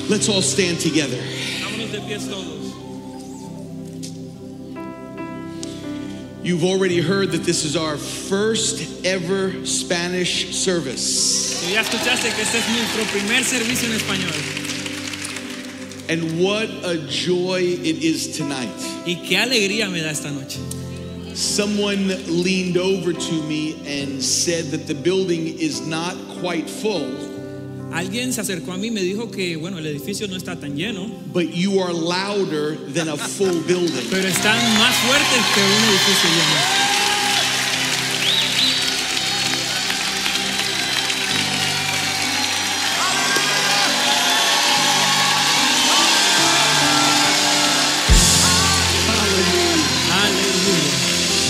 Let's all stand together. Vámonos de pies todos. You've already heard that this is our first ever Spanish service. Tú ya escuchaste que este es nuestro primer servicio en español. And what a joy it is tonight. Y qué alegría me da esta noche. Someone leaned over to me and said that the building is not quite full. Alguien se acercó a mí y me dijo que, bueno, el edificio no está tan lleno, But you are louder than a full building. pero están más fuertes que un edificio lleno. Aleluya.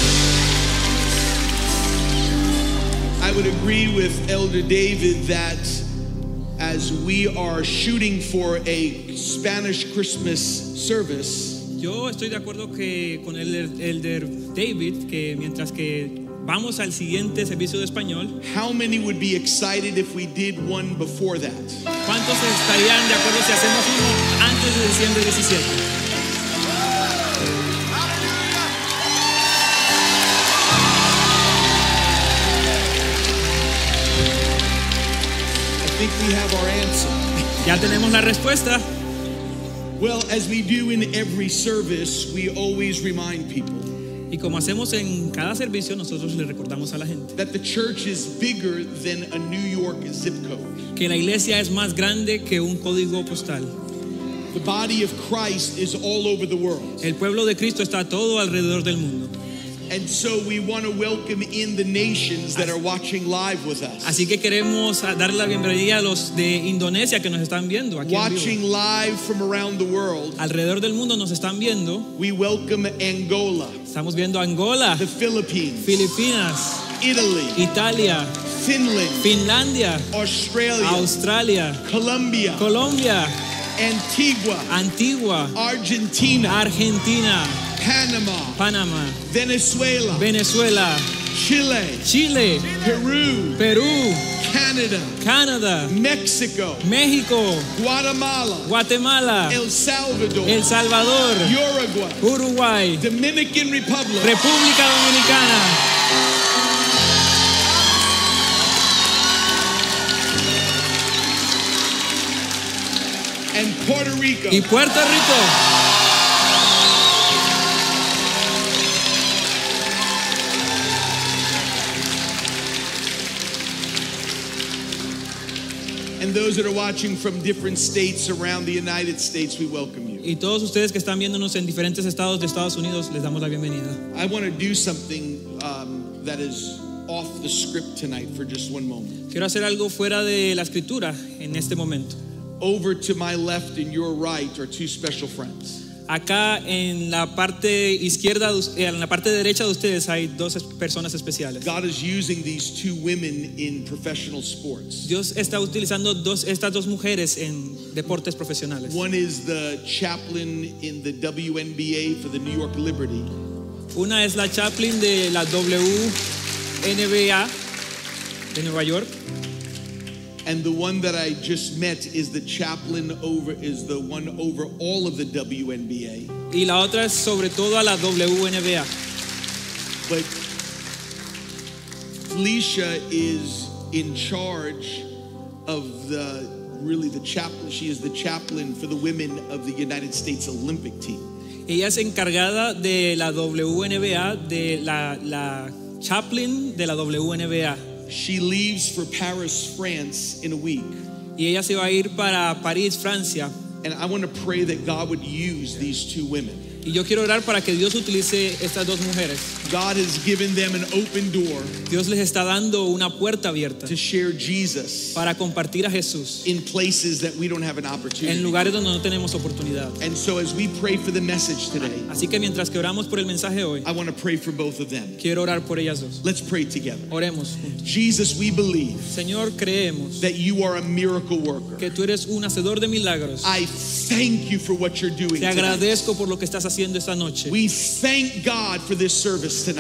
I would agree with Elder David that as we are shooting for a Spanish Christmas service, Yo estoy de acuerdo que con el elder David, que mientras que vamos al siguiente servicio de español, how many would be excited if we did one before that? ¿cuántos estarían de acuerdo si hacemos uno antes de diciembre 17? I think we have our answer. Ya tenemos la respuesta. Well, as we do in every service, we always remind people Y como hacemos en cada servicio, nosotros le recordamos a la gente that the church is bigger than a New York zip code. que la iglesia es más grande que un código postal. The body of Christ is all over the world. El pueblo de Cristo está todo alrededor del mundo. And so we want to welcome in the nations that are watching live with us. Así que queremos darle la bienvenida a los de Indonesia que nos están viendo aquí en Watching vivo. live from around the world, Alrededor del mundo nos están viendo. we welcome Angola, Estamos viendo Angola, the Philippines, Filipinas, Italy, Italia, Finland, Finlandia, Australia, Australia, Colombia, Colombia, Antigua, Antigua, Argentina, Argentina, Panama, Panamá, Venezuela, Venezuela, Chile, Chile, Peru, Perú, Canada, Canadá, Mexico, México, Guatemala, Guatemala, El Salvador, El Salvador, Uruguay, Uruguay, Dominican Republic, República Dominicana, and Puerto Rico. y Puerto Rico. And those that are watching from different states around the United States, we welcome you. Y todos ustedes que están viéndonos en diferentes estados de Estados Unidos, les damos la bienvenida. I want to do something that is off the script tonight for just one moment. Quiero hacer algo fuera de la escritura en este momento. Over to my left and your right are two special friends. Acá en la parte izquierda, en la parte derecha de ustedes hay dos personas especiales. God is using these two women in professional sports. Dios está utilizando estas dos mujeres en deportes profesionales. One is the chaplain in the WNBA for the New York Liberty. Una es la chaplain de la WNBA de Nueva York. And the one that I just met is the one over all of the WNBA. Y la otra es sobre todo a la WNBA. But Felicia is in charge of the chaplain. She is the chaplain for the women of the United States Olympic team. Ella es encargada de la WNBA, de la chaplain de la WNBA. She leaves for Paris, France in a week. Y ella se va a ir para París, Francia. And I want to pray that God would use these two women. Y yo quiero orar para que Dios utilice estas dos mujeres. God has given them an open door Dios les está dando una puerta abierta to share Jesus para compartir a Jesús in places that we don't have an opportunity. en lugares donde no tenemos oportunidad. And so as we pray for the message today, Así que mientras que oramos por el mensaje hoy, I want to pray for both of them. quiero orar por ellas dos. Let's pray together. Oremos juntos. Jesus, we believe Señor, creemos that you are a miracle worker. que tú eres un hacedor de milagros. I thank you for what you're doing Te tonight. agradezco por lo que estás haciendo esta noche. We thank God for this service tonight.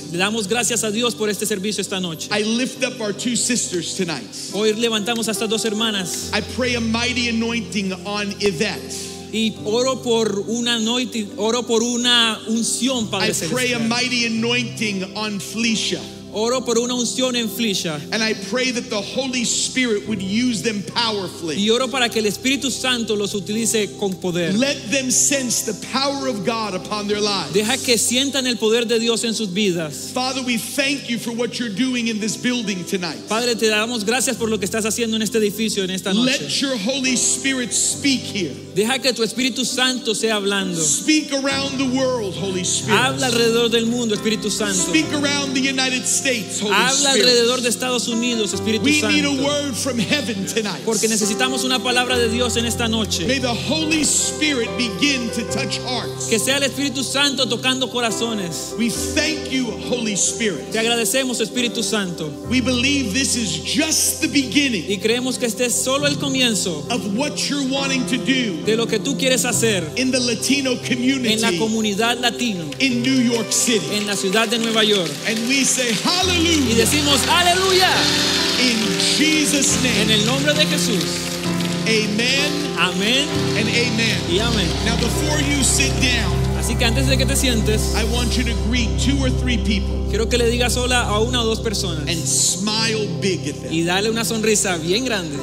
Le damos gracias a Dios por este servicio esta noche. I lift up our two sisters tonight. Hoy levantamos a estas dos hermanas I pray a mighty anointing on Yvette. y oro por una unción, Padre I pray a Celestial. mighty anointing on Felicia. Oro por una unción en Felicia. And I pray that the Holy Spirit would use them powerfully. Y oro para que el Espíritu Santo los utilice con poder. Let them sense the power of God upon their lives. Deja que sientan el poder de Dios en sus vidas. Father, we thank you for what you're doing in this building tonight. Padre, te damos gracias por lo que estás haciendo en este edificio en esta noche. Let your Holy Spirit speak here. Deja que tu Espíritu Santo sea hablando. Speak around the world, Holy Spirit. Habla alrededor del mundo, Espíritu Santo. Speak around the United States, Holy Habla Spirit. alrededor de Estados Unidos, Espíritu We need a Santo. word from heaven tonight. Porque necesitamos una palabra de Dios en esta noche. May the Holy Spirit begin to touch hearts. Que sea el Espíritu Santo tocando corazones. We thank you, Holy Spirit. Te agradecemos, Espíritu Santo. We believe this is just the beginning Y creemos que este es solo el comienzo of what you're wanting to do de lo que tú quieres hacer in the Latino community en la comunidad latino, in New York City. en la ciudad de Nueva York. And we say Y hallelujah decimos, aleluya, in Jesus' en name. el nombre de Jesús. Amen Amén and amen. y amén. Now before you sit down, Así que antes de que te sientes, I want you to greet 2 or 3 people quiero que le digas hola a una o dos personas and smile big at them. y dale una sonrisa bien grande.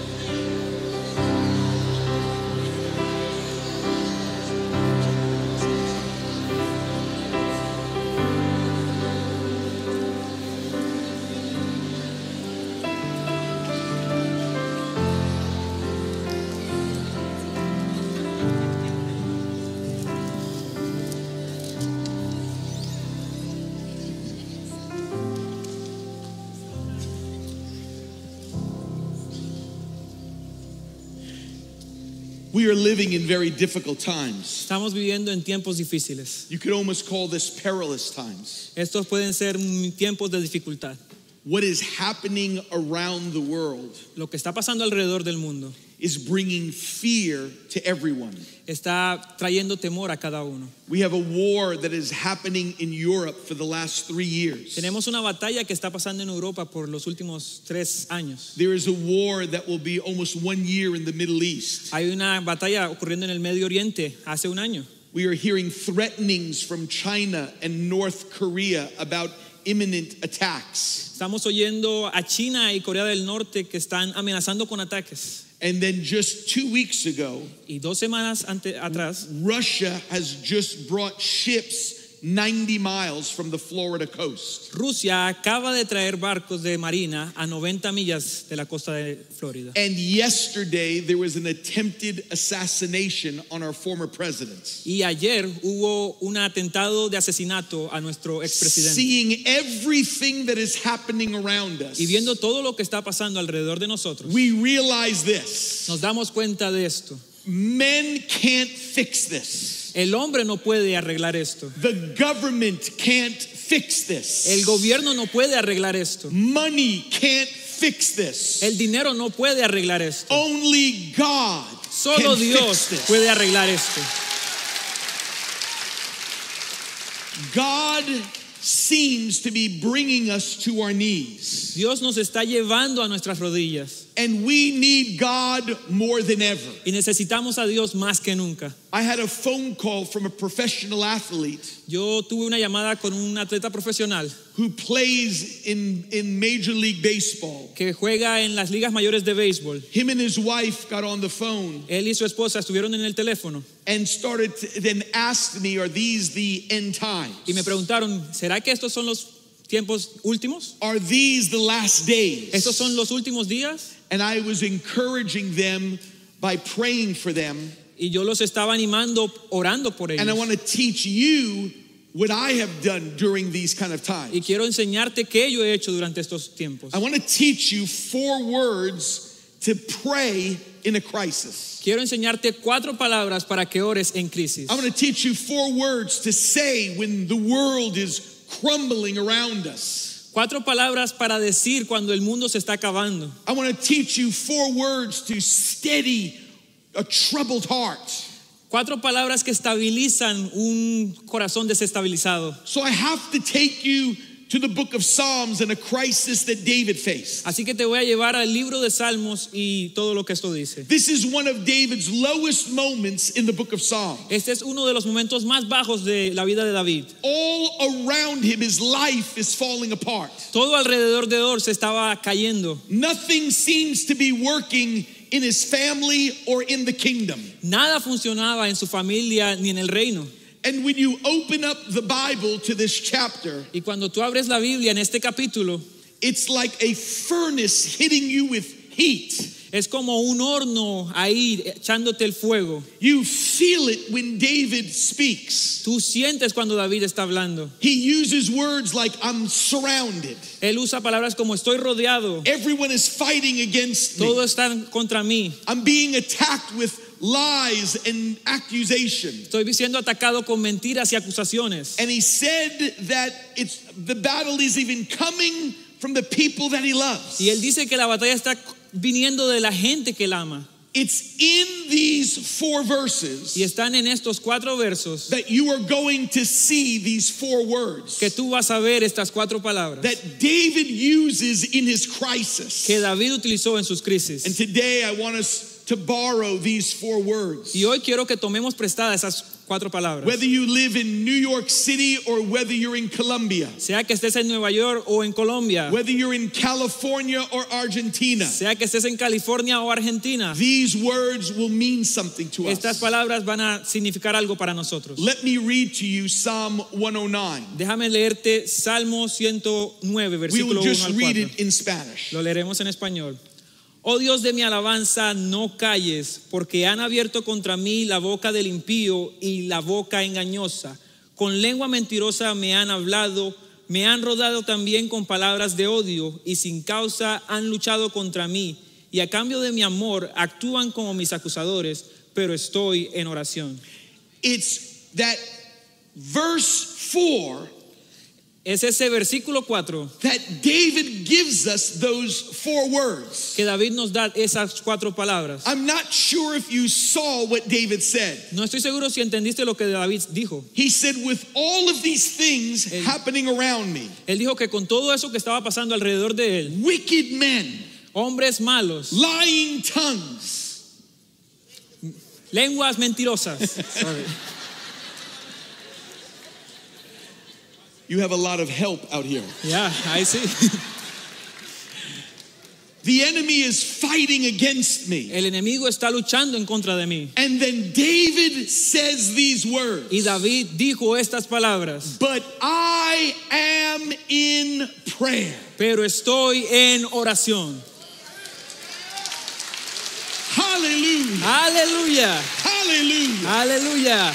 We are living in very difficult times. Estamos viviendo en tiempos difíciles. You could almost call this perilous times. Estos pueden ser tiempos de dificultad. What is happening around the world Lo que está pasando alrededor del mundo is bringing fear to everyone. está trayendo temor a cada uno. We have a war that is happening in Europe for the last 3 years. Tenemos una batalla que está pasando en Europa por los últimos 3 años. There is a war that will be almost 1 year in the Middle East. Hay una batalla ocurriendo en el Medio Oriente hace un año. We are hearing threatenings from China and North Korea about imminent attacks. Estamos oyendo a China y Corea del Norte que están amenazando con ataques. And then just 2 weeks ago, Y 2 semanas atrás, Russia has just brought ships 90 miles from the Florida coast. Rusia acaba de traer barcos de marina a 90 millas de la costa de Florida. And yesterday there was an attempted assassination on our former president. Y ayer hubo un atentado de asesinato a nuestro expresidente. Seeing everything that is happening around us, Y viendo todo lo que está pasando alrededor de nosotros, we realize this. nos damos cuenta de esto. Men can't fix this. El hombre no puede arreglar esto. The government can't fix this. El gobierno no puede arreglar esto. Money can't fix this. El dinero no puede arreglar esto. Only God Solo can Dios fix this. puede arreglar esto. God seems to be bringing us to our knees. Dios nos está llevando a nuestras rodillas And we need God more than ever. y necesitamos a Dios más que nunca. I had a phone call from a professional athlete Yo tuve una llamada con un atleta profesional who plays in Major League Baseball. que juega en las ligas mayores de béisbol. Him and his wife got on the phone Él y su esposa estuvieron en el teléfono and started to, then asked me, are these the end times? y me preguntaron, ¿será que estos son los tiempos últimos? Are these the last days? ¿Estos son los últimos días? And I was encouraging them by praying for them. Y yo los estaba animando, orando por And I ellos. want to teach you what I have done during these kind of times. Y quiero enseñarte qué yo he hecho durante estos tiempos. I want to teach you 4 words to pray in a crisis. Quiero enseñarte 4 palabras para que ores en crisis. I want to teach you 4 words to say when the world is crumbling around us. 4 palabras para decir cuando el mundo se está acabando. I want to teach you 4 words to steady a troubled heart. 4 palabras que estabilizan un corazón desestabilizado. So I have to take you to the book of Psalms and a crisis that David faced. Así que te voy a llevar al libro de Salmos y todo lo que esto dice. This is one of David's lowest moments in the book of Psalms. Este es uno de los momentos más bajos de la vida de David. All around him, his life is falling apart. Todo alrededor de él se estaba cayendo. Nothing seems to be working in his family or in the kingdom. Nada funcionaba en su familia ni en el reino. And when you open up the Bible to this chapter, Y cuando tú abres la Biblia en este capítulo, it's like a furnace hitting you with heat. es como un horno ahí echándote el fuego. You feel it when David speaks. Tú sientes cuando David está hablando. He uses words like, I'm surrounded. Él usa palabras como estoy rodeado, Everyone is fighting against me. todos están contra mí, I'm being attacked with lies and accusation. estoy siendo atacado con mentiras y acusaciones. And he said that the battle is even coming from the people that he loves. Y él dice que la batalla está viniendo de la gente que él ama. It's in these 4 verses Y están en estos 4 versos that you are going to see these 4 words que tú vas a ver estas 4 palabras that David uses in his crisis. que David utilizó en sus crisis. And today I want us to borrow these 4 words. Y hoy quiero que tomemos prestadas esas 4 palabras. Whether you live in New York City or whether you're in Colombia, Sea que estés en Nueva York o en Colombia, whether you're in California or Argentina, sea que estés en California o Argentina, these words will mean something to estas us. palabras van a significar algo para nosotros. Let me read to you Psalm 109. Déjame leerte Salmo 109, We versículo will 1 just al read 4. it in Spanish. Lo leeremos en español. Oh Dios de mi alabanza, no calles, porque han abierto contra mí la boca del impío y la boca engañosa. Con lengua mentirosa me han hablado, me han rodado también con palabras de odio y sin causa han luchado contra mí. Y a cambio de mi amor actúan como mis acusadores, pero estoy en oración. It's that verse 4 Es ese versículo 4 that David gives us those 4 words. que David nos da esas 4 palabras. I'm not sure if you saw what David said. No estoy seguro si entendiste lo que David dijo. He said, with all of these things happening around me, Él dijo que con todo eso que estaba pasando alrededor de él, wicked men, hombres malos, lying tongues, lenguas mentirosas. Sorry. you have a lot of help out here. Yeah, I see. The enemy is fighting against me. El enemigo está luchando en contra de mí. And then David says these words. Y David dijo estas palabras. But I am in prayer. Pero estoy en oración. Hallelujah. Aleluya. Hallelujah. Aleluya.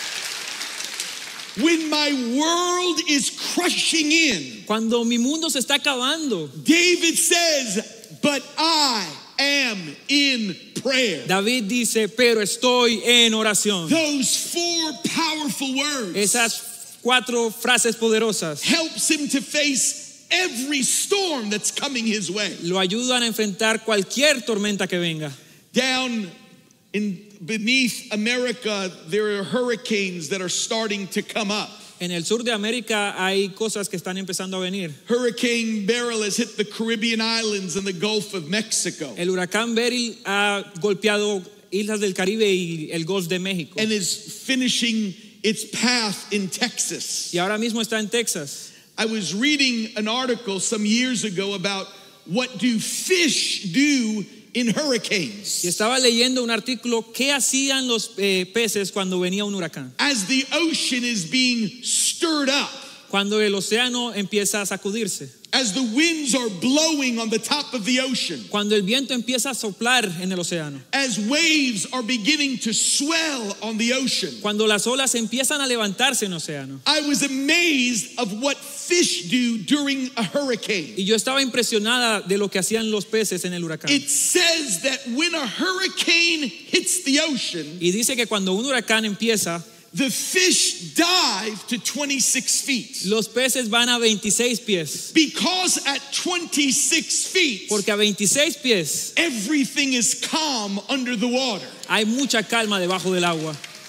When my world is crushing in, Cuando mi mundo se está acabando, David says, but I am in prayer. David dice, pero estoy en oración. Those 4 powerful words Esas 4 frases poderosas helps him to face every storm that's coming his way. lo ayudan a enfrentar cualquier tormenta que venga. Down beneath America, there are hurricanes that are starting to come up. En el sur de América hay cosas que están empezando a venir. Hurricane Beryl has hit the Caribbean islands and the Gulf of Mexico El huracán Beryl ha golpeado islas del Caribe y el Golfo de México. and is finishing its path in Texas. Y ahora mismo está en Texas. I was reading an article some years ago about what do fish do in hurricanes. Y estaba leyendo un artículo qué hacían los peces cuando venía un huracán. As the ocean is being stirred up, Cuando el océano empieza a sacudirse. as the winds are blowing on the top of the ocean, Cuando el viento empieza a soplar en el océano. as waves are beginning to swell on the ocean. Cuando las olas empiezan a levantarse en el océano. I was amazed of what fish do during a hurricane. Y yo estaba impresionada de lo que hacían los peces en el huracán. It says that when a hurricane hits the ocean, Y dice que cuando un huracán empieza, the fish dive to 26 feet. los peces van a 26 pies. Because at 26 feet, Porque a 26 pies everything is calm under the water. hay mucha calma debajo del agua.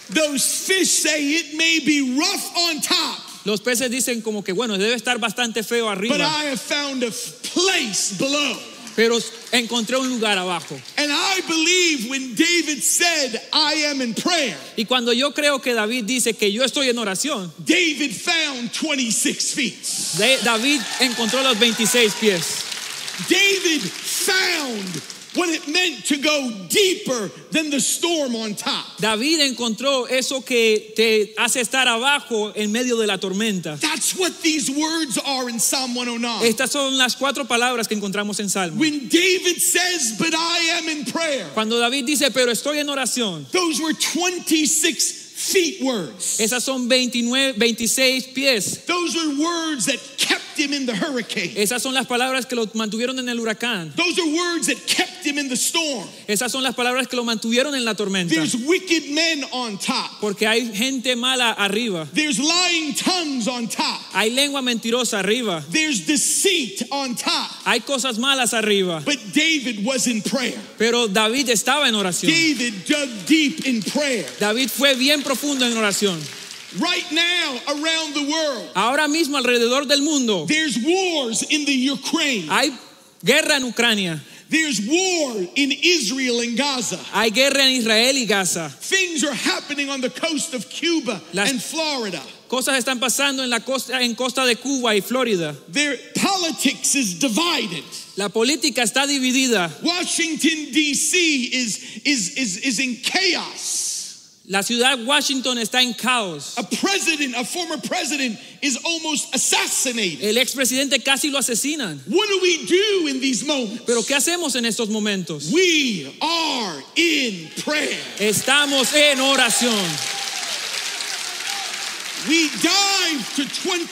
Those fish say it may be rough on top, Los peces dicen como que bueno, debe estar bastante feo but arriba, I have found a place below. pero encontré un lugar abajo. And I believe when David said, I am in prayer, Y cuando yo creo que David dice que yo estoy en oración, David found 26 feet. David encontró los 26 pies. David found what it meant to go deeper than the storm on top. David encontró eso que te hace estar abajo en medio de la tormenta. That's what these words are in Psalm 109. Estas son las 4 palabras que encontramos en Salmo. When David says, but I am in prayer, Cuando David dice, pero estoy en oración, those were 26 feet words. esas son 26 pies. Those are words that kept him in the hurricane. Esas son las palabras que lo mantuvieron en el huracán. Those are words that kept him in the storm. Esas son las palabras que lo mantuvieron en la tormenta. There's wicked men on top. Porque hay gente mala arriba. There's lying tongues on top. Hay lengua mentirosa arriba. There's deceit on top. Hay cosas malas arriba. But David was in prayer. Pero David estaba en oración. David dug deep in prayer. David fue bien profundo en oración. Right now, around the world, Ahora mismo alrededor del mundo there's wars in the Ukraine. hay guerra en Ucrania. There's war in Israel and Gaza. Hay guerra en Israel y Gaza. Things are happening on the coast of Cuba and Florida. Cosas están pasando en costa de Cuba y Florida. Their politics is divided. La política está dividida. Washington, D.C. is in chaos. La ciudad Washington está en caos. A former president is almost assassinated. El expresidente casi lo asesinan. What do we do in these moments? Pero ¿qué hacemos en estos momentos? We are in prayer. Estamos en oración. We dive to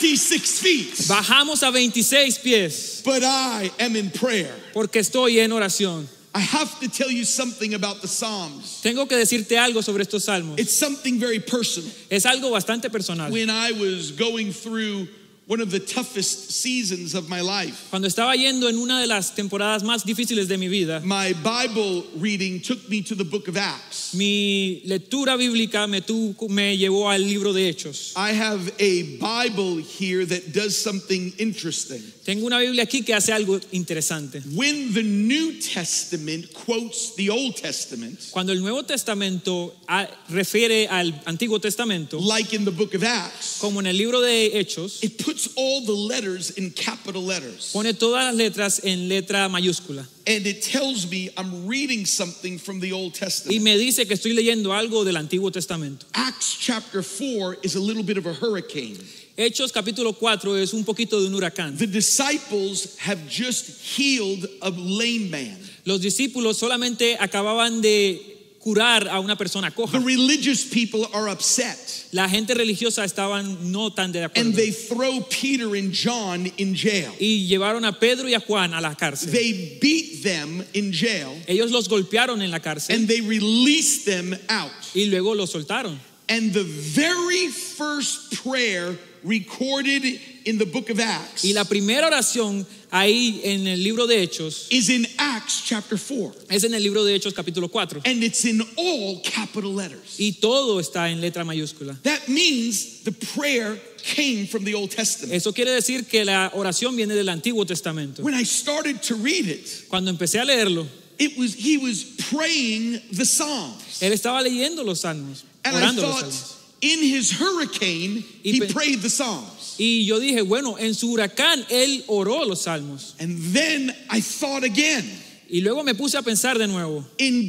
26 feet. Bajamos a 26 pies. But I am in prayer. Porque estoy en oración. I have to tell you something about the Psalms. Tengo que decirte algo sobre estos salmos. It's something very personal. Es algo bastante personal. When I was going through one of the toughest seasons of my life, Cuando estaba yendo en una de las temporadas más difíciles de mi vida, my Bible reading took me to the book of Acts. mi lectura bíblica me llevó al libro de Hechos. I have a Bible here that does something interesting. Tengo una Biblia aquí que hace algo interesante. When the New Testament quotes the Old Testament, Cuando el Nuevo Testamento refiere al Antiguo Testamento, like in the book of Acts, como en el libro de Hechos, it puts all the letters in capital letters. pone todas las letras en letra mayúscula. And it tells me I'm reading something from the Old Y Testament. me dice que estoy leyendo algo del Antiguo Testamento. Acts chapter 4 is a little bit of a hurricane. Hechos capítulo 4 es un poquito de un huracán. The disciples have just healed a lame man. Los discípulos solamente acababan de curar a una persona The coja. religious people are upset. La gente religiosa estaban no tan de acuerdo. And they throw Peter and John in jail. Y llevaron a Pedro y a Juan a la cárcel. They beat them in jail. Ellos los golpearon en la cárcel And they release them out. y luego los soltaron. And the very first prayer recorded in the book of Acts Y la primera oración ahí en el libro de Hechos is in Acts chapter 4. es en el libro de Hechos capítulo 4. And it's in all capital letters. Y todo está en letra mayúscula. That means the prayer came from the Old Testament. Eso quiere decir que la oración viene del Antiguo Testamento. When I started to read it, Cuando empecé a leerlo, he was praying the Psalms. él estaba leyendo los salmos, And I orando los thought, salmos. in his hurricane, he prayed the Psalms. Y yo dije, bueno, en su huracán él oró los salmos. And then I thought again, Y luego me puse a pensar de nuevo, in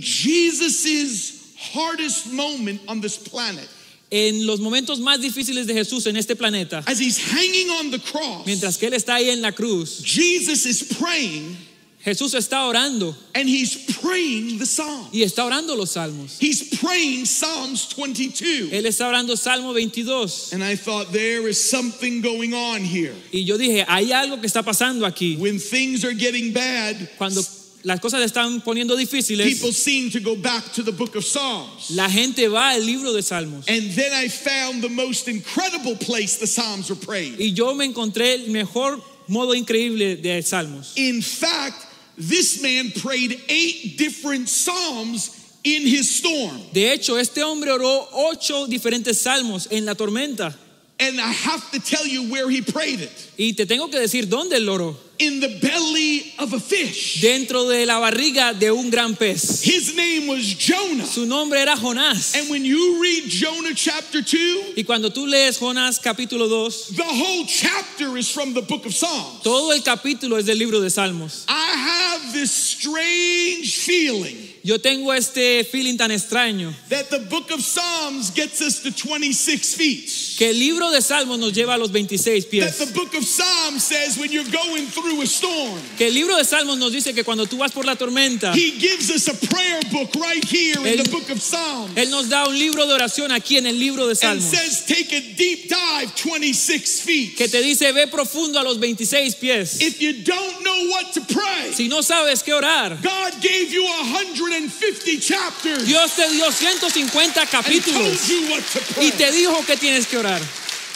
Jesus's hardest moment on this planet, en los momentos más difíciles de Jesús en este planeta, as he's hanging on the cross, mientras que él está ahí en la cruz, Jesus is praying, Jesús está orando and he's praying the Psalms. y está orando los salmos. He's praying Psalms 22. Él está orando Salmo 22. And I thought there is something going on here. Y yo dije, hay algo que está pasando aquí. When things are getting bad, Cuando las cosas se están poniendo difíciles, people seem to go back to the book of Psalms. la gente va al libro de Salmos. And then I found the most incredible place the Psalms are prayed. Y yo me encontré el mejor modo increíble de Salmos. In fact, this man prayed 8 different Psalms in his storm. De hecho, este hombre oró 8 diferentes salmos en la tormenta. And I have to tell you where he prayed it. Y te tengo que decir dónde él oró. In the belly of a fish. Dentro de la barriga de un gran pez. His name was Jonah. Su nombre era Jonás. And when you read Jonah chapter 2, Y cuando tú lees Jonás capítulo 2, the whole chapter is from the book of Psalms. todo el capítulo es del libro de Salmos. I have this strange feeling Yo tengo este feeling tan extraño that the book of Psalms gets us to 26 feet. que el libro de Salmos nos lleva a los 26 That pies. the book of Psalms says when you're going through a storm, Que el libro de Salmos nos dice que cuando tú vas por la tormenta, he gives us a prayer book right here in the book of Psalms. Él nos da un libro de oración aquí en el libro de And Salmos. says take a deep dive 26 feet. Que te dice ve profundo a los 26 pies. If you don't know what to pray, Si no sabes qué orar, God gave you 150 chapters Dios te dio 150 and capítulos told you what to pray. y te dijo que tienes que orar.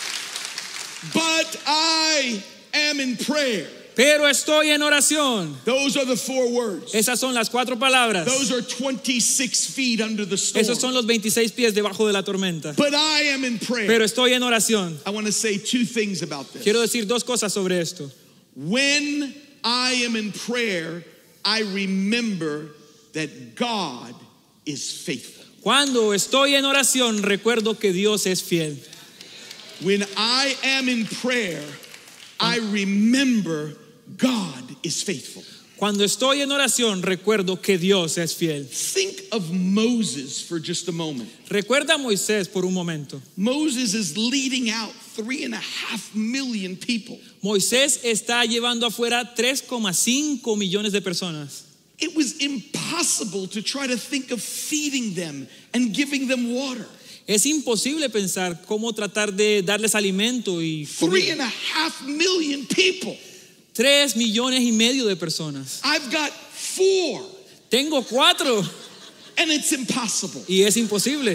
But I am in prayer. Pero estoy en oración. Those are the 4 words. Esas son las 4 palabras. Those are 26 feet under the storm. Esos son los 26 pies debajo de la tormenta. But I am in prayer. Pero estoy en oración. I want to say 2 things about this. Quiero decir 2 cosas sobre esto. When I am in prayer, I remember that God is faithful. Cuando estoy en oración, recuerdo que Dios es fiel. When I am in prayer, I remember God is faithful. Cuando estoy en oración, recuerdo que Dios es fiel. Think of Moses for just a moment. Recuerda a Moisés por un momento. Moses is leading out 3.5 million people. Moisés está llevando afuera 3,5 millones de personas. It was impossible to try to think of feeding them and giving them water. Es imposible pensar cómo tratar de darles alimento y comida. 3.5 million people. 3,5 millones de personas. I've got 4, Tengo 4 and it's impossible. y es imposible.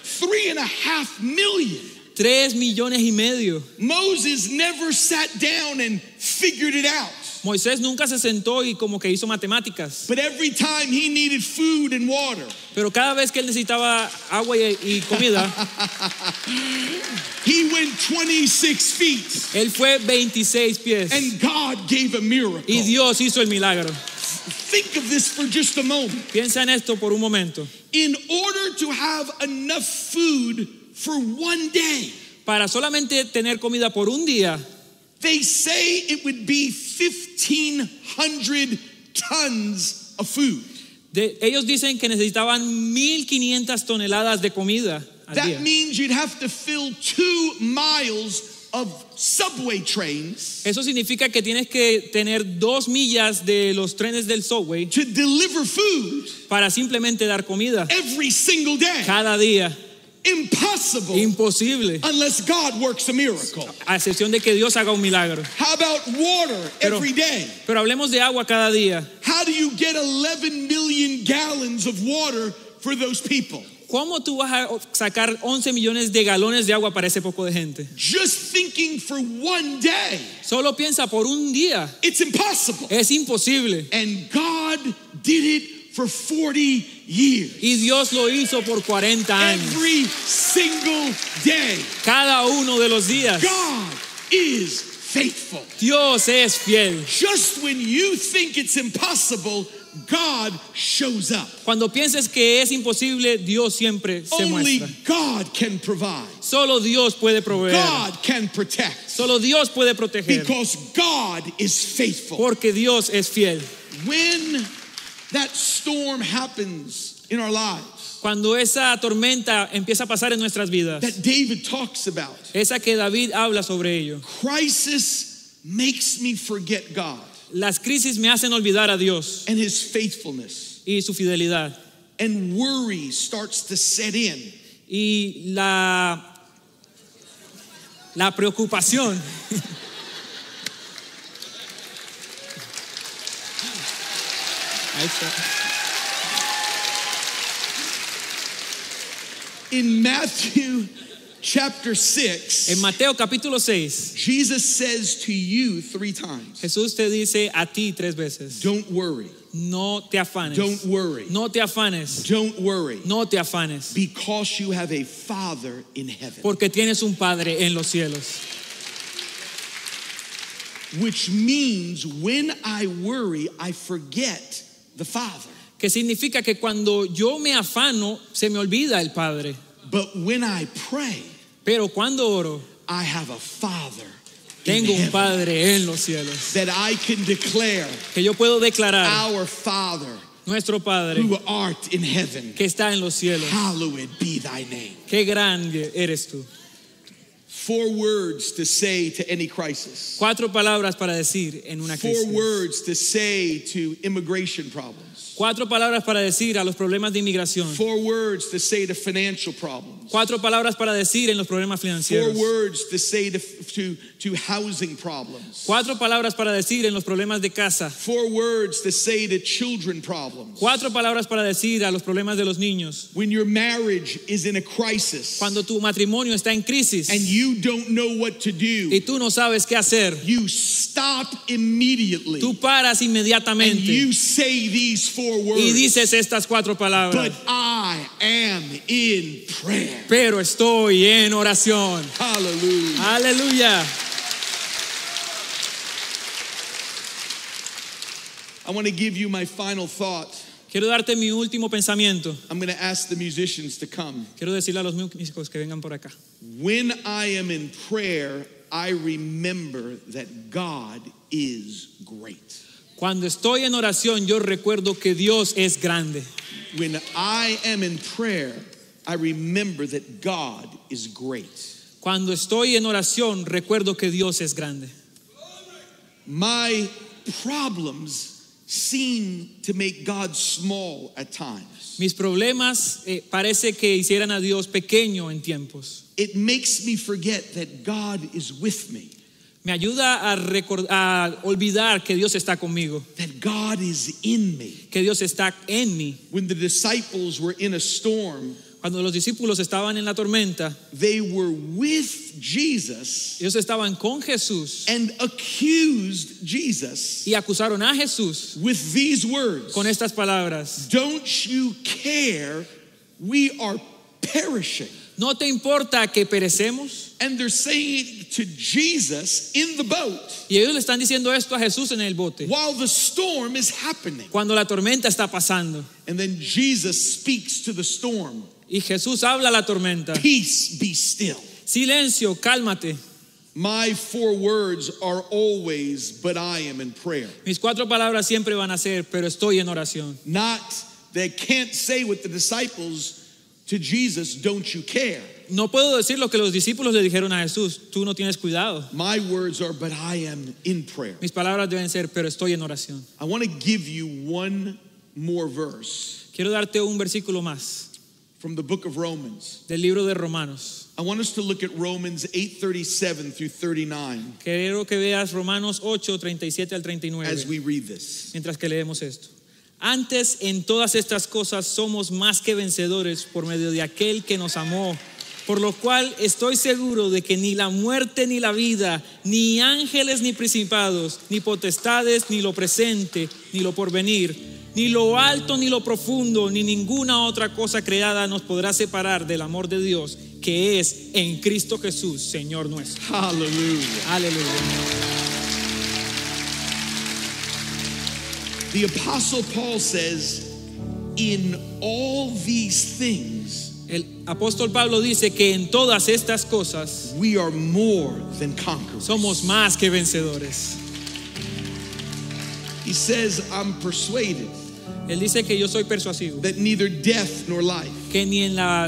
3.5 million. 3,5 millones. Moses never sat down and figured it out. Moisés nunca se sentó y como que hizo matemáticas. But every time he needed food and water, Pero cada vez que él necesitaba agua y comida, he went 26 feet. él fue 26 pies. And God gave a miracle. Y Dios hizo el milagro. Think of this for just a moment. Piensa en esto por un momento. In order to have enough food for one day, Para solamente tener comida por un día, they say it would be 1,500 tons of food. ellos dicen que necesitaban 1,500 toneladas de comida al That día. means you'd have to fill 2 miles of subway trains Eso significa que tienes que tener 2 millas de los trenes del subway to deliver food para simplemente dar comida every single day. cada día. Impossible Imposible, unless God works a miracle. a excepción de que Dios haga un milagro. How about water Pero- every day? Pero hablemos de agua cada día. How do you get 11 million gallons of water for those people? ¿Cómo tú vas a sacar 11 millones de galones de agua para ese poco de gente? Just thinking for one day, Solo piensa por un día. it's impossible. Es imposible. And God did it for 40 years. Y Dios lo hizo por 40 años. Every single day, Cada uno de los días. God is faithful. Dios es fiel. Just when you think it's impossible, God shows up. Cuando pienses que es imposible, Dios siempre se Only muestra. God can provide. Solo Dios puede proveer. God can protect. Solo Dios puede proteger. Because God is faithful. Porque Dios es fiel. When that storm happens in our lives, Cuando esa tormenta empieza a pasar en nuestras vidas, that David talks about, esa que David habla sobre ello, crisis makes me forget God las crisis me hacen olvidar a Dios and his faithfulness. y su fidelidad. And worry starts to set in. Y la preocupación Ahí está. In Matthew chapter 6, En Mateo capítulo 6, Jesus says to you 3 times, Jesús te dice a ti 3 veces, don't worry, no te afanes, don't worry, no te afanes, don't worry, no te afanes, because you have a Father in heaven. porque tienes un Padre en los cielos. Which means when I worry, I forget the Father. Que significa que cuando yo me afano, se me olvida el Padre. But when I pray, Pero cuando oro, I have a Father tengo in un heaven Padre en los cielos. that I can declare, Que yo puedo declarar, our Father nuestro Padre who art in heaven, que está en los cielos. hallowed be thy name. Qué grande eres tú. 4 words to say to any crisis. 4 palabras para decir en una 4 crisis. words to say to immigration problems. 4 palabras para decir a los problemas de inmigración. 4 words to say to financial problems. 4 palabras para decir en los problemas 4 financieros. words to say to housing problems. 4 palabras para decir en los problemas de casa. 4 words to say to children problems. 4 palabras para decir a los problemas de los niños. When your marriage is in a crisis Cuando tu matrimonio está en crisis and you don't know what to do, y tú no sabes qué hacer, you stop immediately tú paras and inmediatamente you say these 4 y words. dices estas 4 palabras. But I am in prayer. Pero estoy en oración. Hallelujah. Aleluya. I want to give you my final thought. Quiero darte mi último pensamiento. I'm going to ask the musicians to come. Quiero decirle a los músicos que vengan por acá. When I am in prayer, I remember that God is great. Cuando estoy en oración, yo recuerdo que Dios es grande. When I am in prayer, I remember that God is great. Cuando estoy en oración, recuerdo que Dios es grande. My problems seem to make God small at times. Mis problemas parece que hicieran a Dios pequeño en tiempos. It makes me forget that God is with me, Me ayuda a olvidar que Dios está conmigo, that God is in me. que Dios está en mí. When the disciples were in a storm, Cuando los discípulos estaban en la tormenta, they were with Jesus ellos estaban con Jesús and accused Jesus y acusaron a Jesús with these words. con estas palabras. Don't you care? We are perishing. ¿No te importa que perecemos? And they're saying to Jesus in the boat Y ellos le están diciendo esto a Jesús en el bote, while the storm is happening. cuando la tormenta está pasando. And then Jesus speaks to the storm. Y Jesús habla a la tormenta. Peace, be still. Silencio, cálmate. My 4 words are always, but I am in prayer. Mis 4 palabras siempre van a ser, pero estoy en oración. Not, they can't say with the disciples to Jesus, don't you care? No puedo decir lo que los discípulos le dijeron a Jesús, tú no tienes cuidado. My words are, but I am in prayer. Mis palabras deben ser, pero estoy en oración. I want to give you one more verse Quiero darte un versículo más from the book of Romans. del libro de Romanos. I want us to look at Romans 8:37 through 39 Quiero que veas Romanos 8, 37 al as 39, we read this. mientras que leemos esto. Antes, en todas estas cosas somos más que vencedores por medio de aquel que nos amó. Por lo cual estoy seguro de que ni la muerte ni la vida, ni ángeles ni principados, ni potestades, ni lo presente, ni lo porvenir, ni lo alto ni lo profundo, ni ninguna otra cosa creada nos podrá separar del amor de Dios que es en Cristo Jesús, Señor nuestro. Hallelujah. Aleluya. The Apostle Paul says, in all these things, El apóstol Pablo dice que en todas estas cosas we are more than conquerors. somos más que vencedores. He says, I'm persuaded Él dice que yo soy persuasivo, that neither death nor life, que ni en la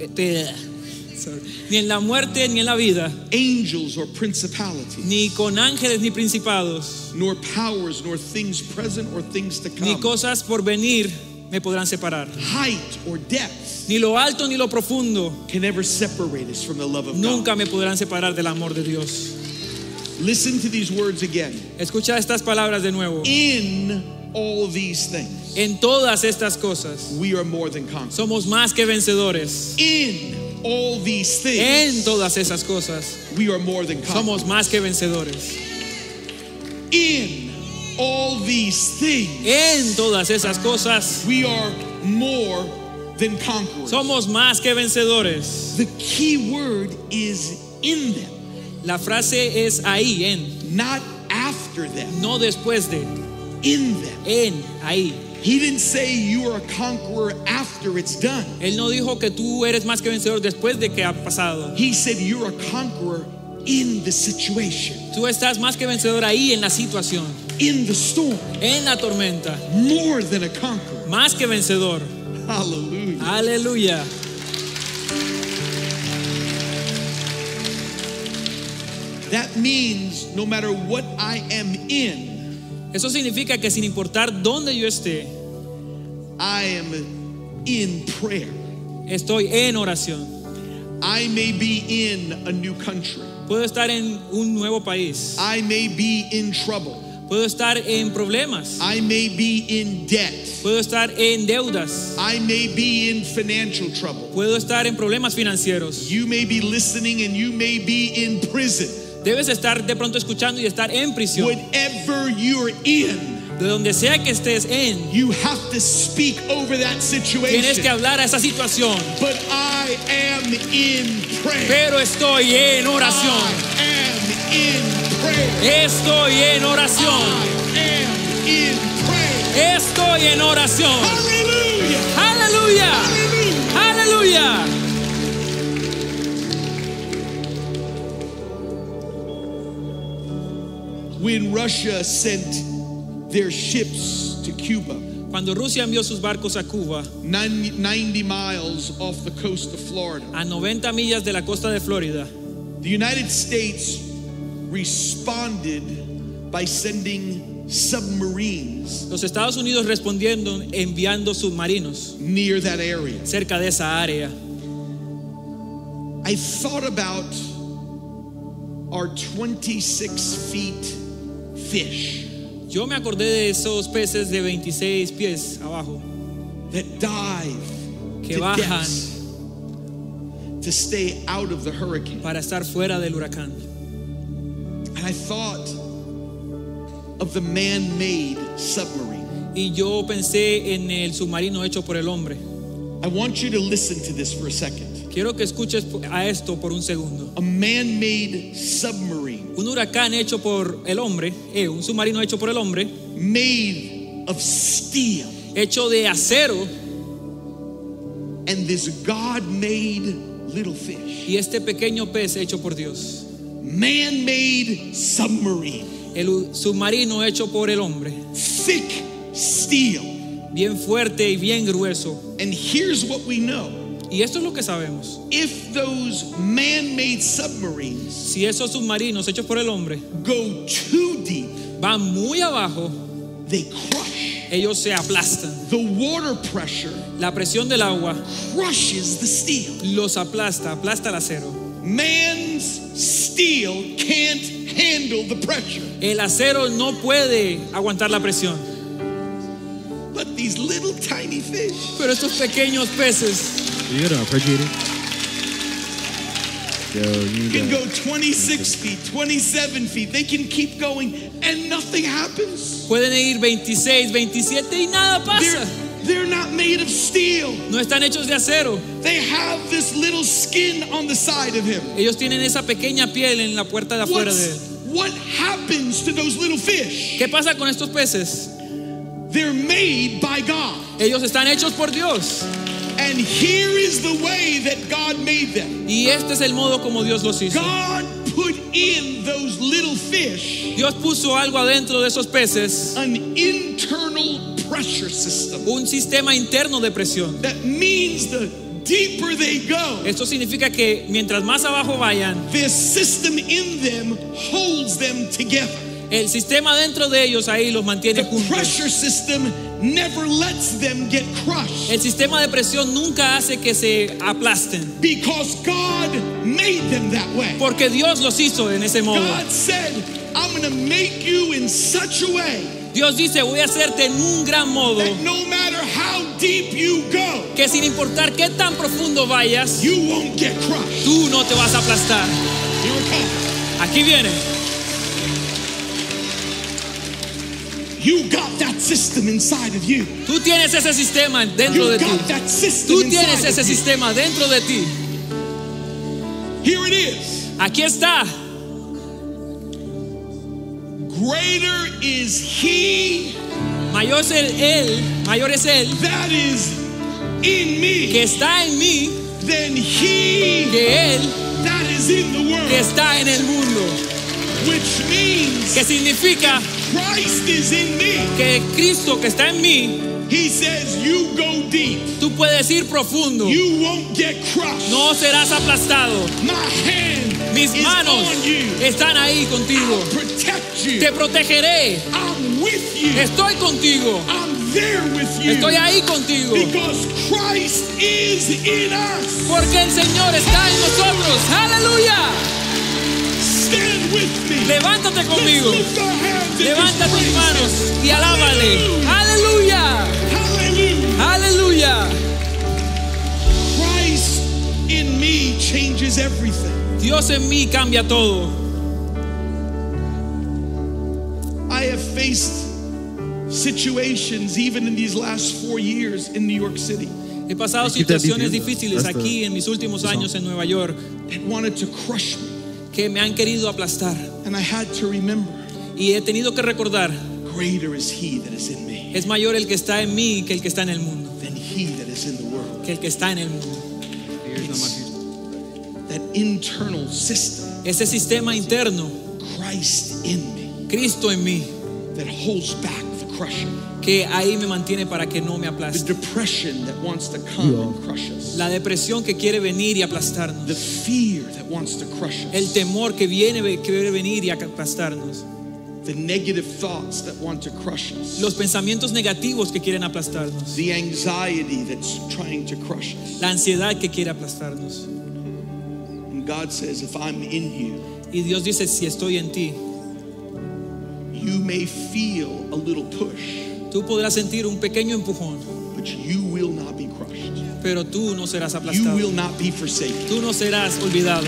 muerte ni en la vida, angels or principalities, ni con ángeles ni principados, nor powers, nor things present or things to ni come, cosas por venir me podrán separar. height or depth, Ni lo alto ni lo profundo can ever separate us from the love of nunca God. me podrán separar del amor de Dios. Listen to these words again. Escucha estas palabras de nuevo. In all these things, En todas estas cosas we are more than conquerors. somos más que vencedores. In all these En things, todas esas cosas we are more than somos conquerors. más que vencedores. In all these things, En todas esas cosas we are more than conquerors. somos más que vencedores. The key word is in them, La frase es ahí, en, not after them, no después de, in them. en, ahí. He didn't say you are a conqueror after it's done. Él no dijo que tú eres más que vencedor después de que ha pasado. He said you're a conqueror in the situation, Tú estás más que vencedor ahí en la situación, in the storm, en la tormenta, more than a conqueror. más que vencedor. Hallelujah. Aleluya. That means no matter what I am in, Eso significa que sin importar dónde yo esté, I am in prayer. estoy en oración. I may be in a new country. Puedo estar en un nuevo país. I may be in trouble. Puedo estar en problemas. I may be in debt. Puedo estar en deudas. I may be in financial trouble. Puedo estar en problemas financieros. You may be listening and you may be in prison. Debes estar de pronto escuchando y estar en prisión. Whatever you're in, De donde sea que estés en, you have to speak over that tienes que situation. hablar a esa situación. But I am in prayer. Pero estoy en oración. I am in prayer. Estoy en oración. I am in prayer. Estoy en oración. Hallelujah. Aleluya. Hallelujah. Aleluya. When Russia sent their ships to Cuba, Cuando Rusia envió sus barcos a Cuba, 90 miles off the coast of Florida, a 90 millas de la costa de Florida, the United States responded by sending submarines los Estados Unidos respondiendo enviando submarinos near that area. cerca de esa área. I thought about our 26 feet fish Yo me acordé de esos peces de 26 pies abajo that dive que to bajan depths to stay out of the hurricane. para estar fuera del huracán. And I thought of the man-made submarine. Y yo pensé en el submarino hecho por el hombre. I want you to listen to this for a second. Quiero que escuches a esto por un segundo. A man-made submarine Un huracán hecho por el hombre, un submarino hecho por el hombre, made of steel, hecho de acero, and this God-made little fish. y este pequeño pez hecho por Dios. Man-made submarine, El submarino hecho por el hombre, thick steel. bien fuerte y bien grueso. And here's what we know. Y esto es lo que sabemos. If those man-made submarines Si esos submarinos hechos por el hombre go too deep, van muy abajo, they crush. ellos se aplastan. The water pressure La presión del agua crushes the steel. los aplasta el acero. Man's steel can't handle the pressure. El acero no puede aguantar la presión. But these little tiny fish Pero estos pequeños peces You don't appreciate it. Yo, you can got go 26 feet, 27 feet. They can keep going and nothing happens. pueden ir 26, 27 y nada pasa. They're not made of steel. No están hechos de acero. They have this little skin on the side of him. Ellos tienen esa pequeña piel en la puerta de afuera de él. What happens to those little fish? ¿Qué pasa con estos peces? They're made by God. Ellos están hechos por Dios. And here is the way that God made them. Y este es el modo como Dios los hizo. God put in those little fish Dios puso algo adentro de esos peces, an internal pressure system. un sistema interno de presión. That means the deeper they go, Esto significa que mientras más abajo vayan, this system in them holds them together. el sistema dentro de ellos ahí los mantiene The juntos. pressure system never lets them get crushed El sistema de presión nunca hace que se aplasten, because God made them that way. porque Dios los hizo en ese modo. God said, I'm going to make you in such a way Dios dice, voy a hacerte en un gran modo that no matter how deep you go, que sin importar qué tan profundo vayas, you won't get crushed. tú no te vas a aplastar. Here it comes. Aquí viene. You got that system inside of you. Tú tienes ese sistema dentro You de ti. got that system Tú tienes inside ese of you. sistema dentro de ti. Here it is. Aquí está. Greater is he Mayor es él that is in me que está en mí than he que él that is in the que world. está en el mundo. Which means Que significa Christ is in me. que Cristo que está en mí, He says you go deep. tú puedes ir profundo. You won't get crushed. No serás aplastado. My hand Mis is manos on you. están ahí contigo. Protect you. Te protegeré. I'm with you. Estoy contigo. I'm there with you. Estoy ahí contigo. Because Christ is in us. Porque el Señor está en nosotros. Aleluya. Stand with me. Levántate conmigo. Let's lift our hands and Levanta just tus praise manos Him. y alábale. Hallelujah. Aleluya. Hallelujah. Aleluya. Christ in me changes everything. Dios en mí cambia todo. I have faced situations even in these last 4 years in New York City He pasado situaciones difíciles aquí en mis últimos años en Nueva York that wanted to crush me. que me han querido aplastar. And I had to remember, Y he tenido que recordar, greater is he that is in me es mayor el que está en mí que el que está en el mundo. than he that is in the world. Que el que está en el mundo. That internal system, Ese sistema interno, Christ in me, Cristo en mí, that holds back the crushing. que ahí me mantiene para que no me The aplaste. depression that wants to come and crush us. La depresión que quiere venir y aplastarnos. The fear that wants to crush us. El temor que quiere venir y aplastarnos. The negative thoughts that want to crush us. Los pensamientos negativos que quieren aplastarnos. The anxiety that's trying to crush us. La ansiedad que quiere aplastarnos. And God says, if I'm in you, Y Dios dice, si estoy en ti, you may feel a little push, tú podrás sentir un pequeño empujón, but you will not be crushed. pero tú no serás You aplastado. will not be forsaken. Tú no serás olvidado.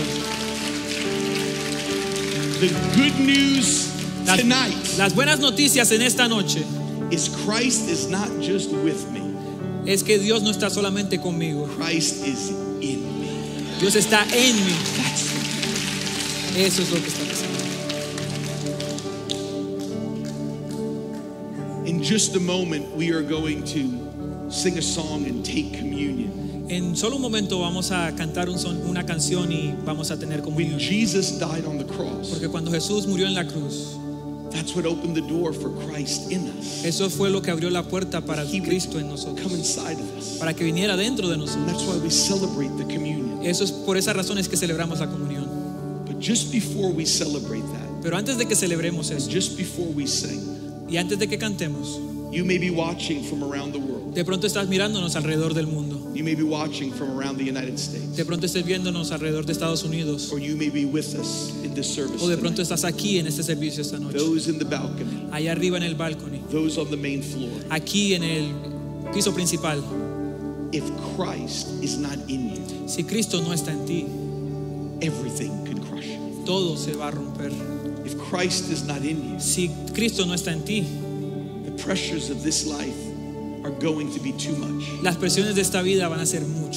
The good news tonight Las buenas noticias en esta noche is Christ is not just with me. es que Dios no está solamente conmigo. Christ is in me. Dios está en mí. That's Eso es lo que está pasando. in just a moment we are going to sing a song and take communion. En solo un momento vamos a cantar una canción y vamos a tener When comunión. Jesus died on the cross, Porque cuando Jesús murió en la cruz, that's what opened the door for Christ in us. eso fue lo que abrió la puerta para He would Cristo en come nosotros, inside of us. para que viniera dentro de And nosotros. that's why we celebrate the communion. Eso es por esa razón es que celebramos la comunión. But just before we celebrate that, Pero antes de que celebremos eso just before we sing, y antes de que cantemos, you may be watching from around the world. de pronto estás mirándonos alrededor del mundo. You may be watching from around the United States. De pronto estés viéndonos alrededor de Estados Unidos. Or you may be with us in this service O de pronto tonight. estás aquí en este servicio esta noche. Those in the balcony, Allá arriba en el balcony. those on the main floor. Aquí en el piso principal. If Christ is not in you, Si Cristo no está en ti, everything could crush you. todo se va a romper. If Christ is not in you, Si Cristo no está en ti, the pressures of this life are going to be too much. las presiones de esta vida van a ser mucho.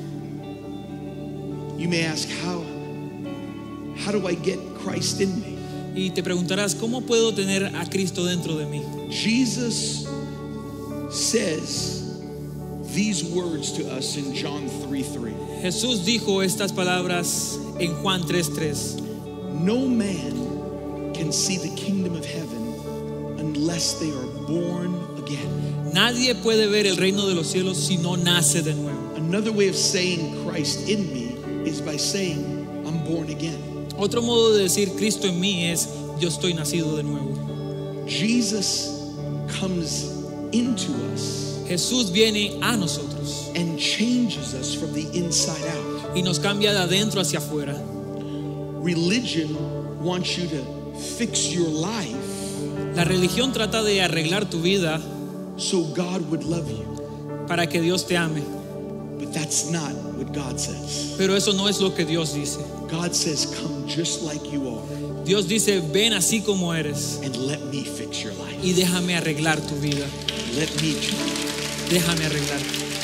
You may ask, how do I get Christ in me? Y te preguntarás, ¿cómo puedo tener a Cristo dentro de mí? Jesus says these words to us in John 3:3. Jesús dijo estas palabras en Juan 3:3. No man can see the kingdom of heaven unless they are born again. Nadie puede ver el reino de los cielos si no nace de nuevo. Another way of saying Christ in me is by saying I'm born again. Otro modo de decir Cristo en mí es yo estoy nacido de nuevo. Jesus comes into us Jesús viene a nosotros and changes us from the inside out. y nos cambia de adentro hacia afuera. Religion wants you to fix your life La religión trata de arreglar tu vida so God would love you. para que Dios te ame. But that's not what God says. Pero eso no es lo que Dios dice. God says, come just like you are Dios dice, ven así como eres and let me fix your life. y déjame arreglar tu vida. Let me try. Déjame arreglar.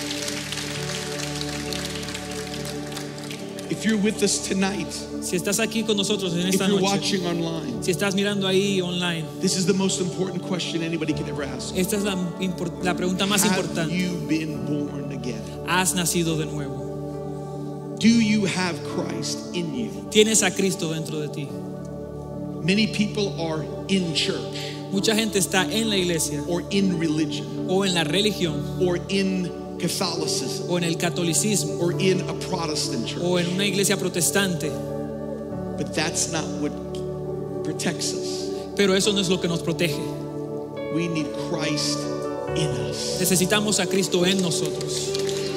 If you're with us tonight, Si estás aquí con nosotros en if esta you're noche, watching online, si estás mirando ahí online, this is the most important question anybody can ever ask. esta es la pregunta más Have importante. you been born again? ¿Has nacido de nuevo? Do you have Christ in you? ¿Tienes a Cristo dentro de ti? Many people are in church Mucha gente está en la iglesia or in religion o en la religión or in Catholicism o en el catolicismo or in a Protestant church. o en una iglesia protestante, But that's not what protects us. pero eso no es lo que nos protege. We need Christ in us. Necesitamos a Cristo en nosotros.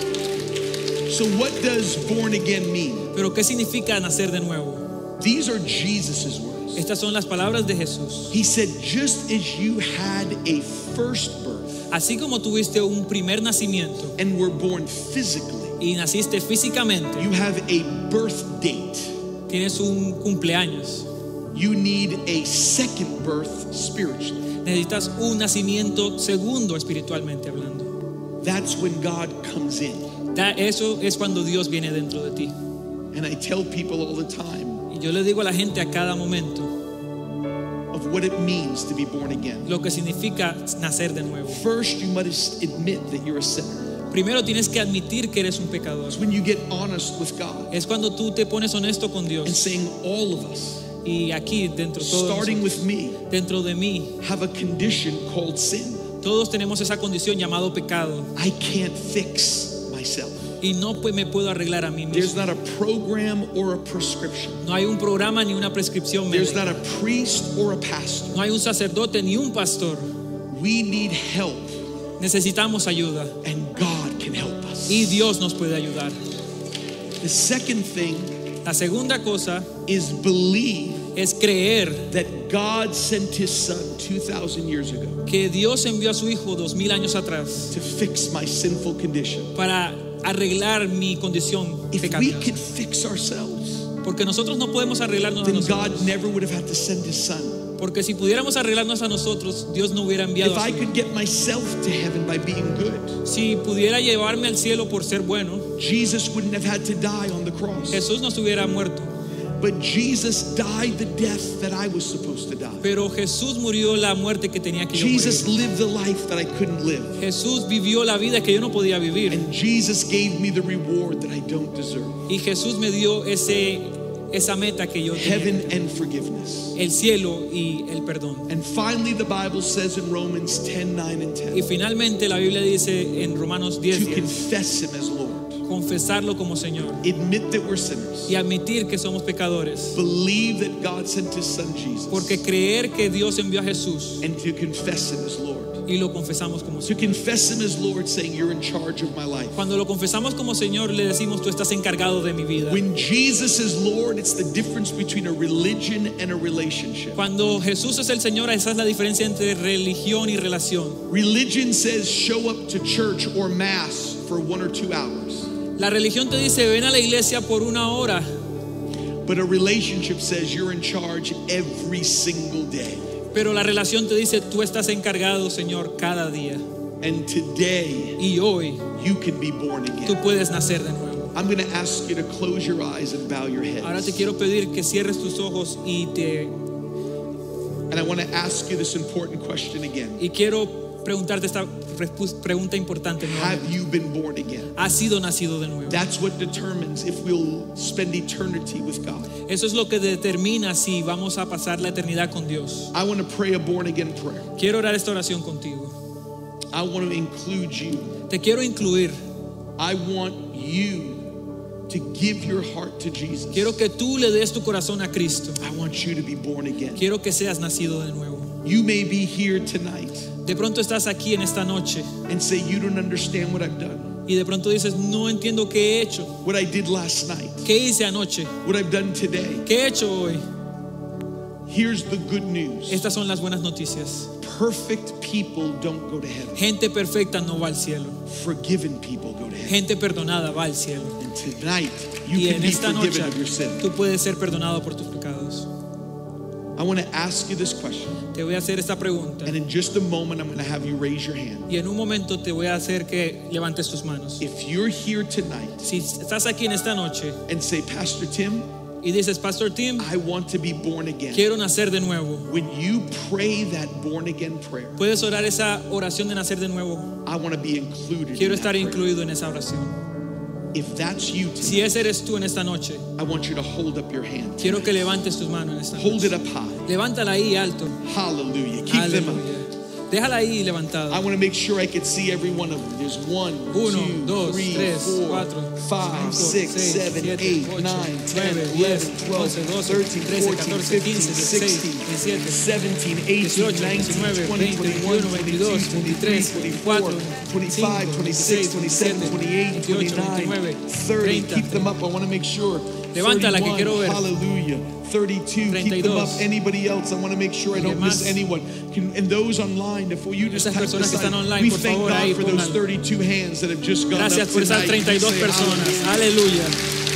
So what does born again mean? Pero ¿qué significa nacer de nuevo? These are Jesus's words. Estas son las palabras de Jesús. He said, just as you had a first birth Así como tuviste un primer nacimiento and were born physically, y naciste físicamente, you have a birth date. tienes un cumpleaños. You need a second birth spiritually. Necesitas un nacimiento segundo espiritualmente hablando. That's when God comes in. Eso es cuando Dios viene dentro de ti. And I tell people all the time Y yo le digo a la gente a cada momento of what it means to be born again. lo que significa nacer de nuevo. First, you must admit that you're a sinner. Primero tienes que admitir que eres un pecador. It's when you get honest with God Es cuando tú te pones honesto con and Dios. saying, all of us, Y aquí dentro, starting with me, dentro de mí, have a condition called sin. todos tenemos esa condición llamado pecado. I can't fix myself. Y no me puedo arreglar a mí There's mismo. not a program or a prescription. No hay un programa ni una prescripción There's médica. not a priest or a pastor. No hay un sacerdote ni un pastor. We need help, Necesitamos ayuda. and God can help us. Y Dios nos puede ayudar. The second thing La segunda cosa is believe es creer that God sent his son 2,000 years ago que Dios envió a su Hijo 2000 años atrás to fix my sinful condition. para arreglar mi condición If we pecaminosa. could fix ourselves, Porque nosotros no podemos arreglarnos a then nosotros. God never would have had to send his son. Porque si pudiéramos arreglarnos a nosotros, Dios no hubiera enviado If a I su could Hijo. get myself to heaven by being good, Si pudiera llevarme al cielo por ser bueno, Jesus wouldn't have had to die on the cross. Jesús no se hubiera muerto. But Jesus died the death that I was supposed to die. Pero Jesús murió la muerte que tenía que yo Jesus morir. lived the life that I couldn't live. Jesús vivió la vida que yo no podía vivir. And Jesus gave me the reward that I don't deserve. Y Jesús me dio esa meta que yo tenía. Heaven and forgiveness. El cielo y el perdón. And finally the Bible says in Romans 10:9 and 10 Y finalmente la Biblia dice en Romanos to 10:10, confess him as Lord. confesarlo como Señor Admit that we're sinners. y admitir que somos pecadores. Believe that God sent his son Jesus. Porque creer que Dios envió a Jesús And to confess him as Lord. y lo confesamos como To Señor. confess him as Lord, saying you're in charge of my life. Cuando lo confesamos como Señor, le decimos, tú estás encargado de mi vida. When Jesus is Lord, it's the difference between a religion and a relationship. Cuando Jesús es el Señor, esa es la diferencia entre religión y relación. Religion says show up to church or mass for 1 or 2 hours. La religión te dice, ven a la iglesia por 1 hora. But a relationship says you're in charge every single day. Pero la relación te dice, tú estás encargado, Señor, cada día. And today, Y hoy you can be born tú again. puedes nacer de nuevo. I'm going to ask you to close your eyes and bow your Ahora te heads. quiero pedir que cierres tus ojos y And I want to ask you this important question again. quiero preguntarte esta pregunta importante Have nuevamente. you been born again? ¿Has sido nacido de nuevo? That's what determines if we'll spend eternity with God. Eso es lo que determina si vamos a pasar la eternidad con Dios. I want to pray a born again prayer. Quiero orar esta oración contigo. I want to include you. Te quiero incluir. I want you to give your heart to Jesus. Quiero que tú le des tu corazón a Cristo. I want you to be born again. Quiero que seas nacido de nuevo. You may be here tonight De pronto estás aquí en esta noche and say you don't understand what I've done, y de pronto dices, no entiendo qué he hecho. what I did last night, ¿Qué hice anoche? what I've done today. ¿Qué he hecho hoy? Here's the good news. Estas son las buenas noticias. Perfect people don't go to heaven. Gente perfecta no va al cielo. Forgiven people go to heaven. Gente perdonada va al cielo. And tonight, you Y can en be esta noche forgiven of your sin. tú puedes ser perdonado por tus pecados. I want to ask you this question. Te voy a hacer esta pregunta. And in just a moment, I'm going to have you raise your hand. Y en un momento te voy a hacer que levantes tus manos. If you're here tonight Si estás aquí en esta noche and say, Pastor Tim, y dices, Pastor Tim, I want to be born again. quiero nacer de nuevo. When you pray that born again prayer, Puedes orar esa oración de nacer de nuevo. I want to be included Quiero in that estar prayer. incluido en esa oración. If that's you tonight, Si ese eres tú en esta noche, I want you to hold up your hand. quiero que levantes tus manos en esta Hold noche. it up high. Levántala ahí alto. Hallelujah. Keep them up. Aleluya. Déjala ahí I levantada. want to make sure I can see every one of them. There's 1, 1, 2, 2, 3, 3, 4, 4, 5, 6, 7, 8, 9, 10, 11, 12, 13, 14, 15, 16, 17, 18, 19, 20, 21, 22, 23, 24, 25, 26, 27, 28, 29, 30. Keep them up. I want to make sure. Levántala que quiero ver. Hallelujah. 32. Keep them up. 32. Anybody else? I want to make sure I don't miss más? anyone. And those online, if you just Esas type personas this que están out, online, we por thank favor, God ahí for those pónganlo. 32 hands that have just gone Gracias up por esas tonight. 32 Say personas. hallelujah. Aleluya.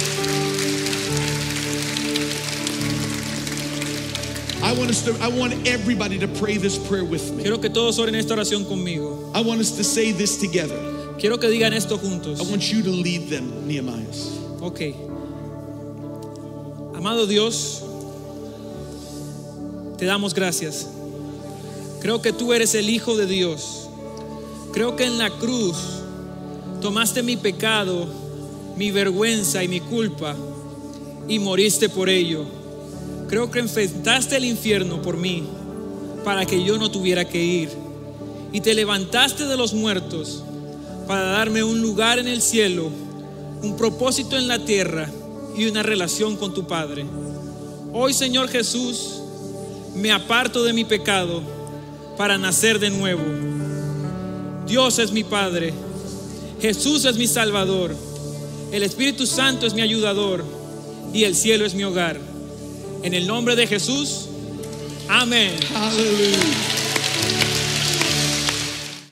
I want everybody to pray this prayer with me. Quiero que todos oren esta oración conmigo. I want us to say this together. Quiero que digan esto juntos. I want you to lead them, Nehemiah. Ok. Amado Dios, te damos gracias. Creo que tú eres el Hijo de Dios. Creo que en la cruz tomaste mi pecado, mi vergüenza y mi culpa y moriste por ello. Creo que enfrentaste el infierno por mí para que yo no tuviera que ir. Y te levantaste de los muertos para darme un lugar en el cielo, un propósito en la tierra y una relación con tu Padre. Hoy, Señor Jesús, me aparto de mi pecado para nacer de nuevo. Dios es mi Padre, Jesús es mi Salvador, el Espíritu Santo es mi ayudador y el cielo es mi hogar. En el nombre de Jesús, amén. Hallelujah.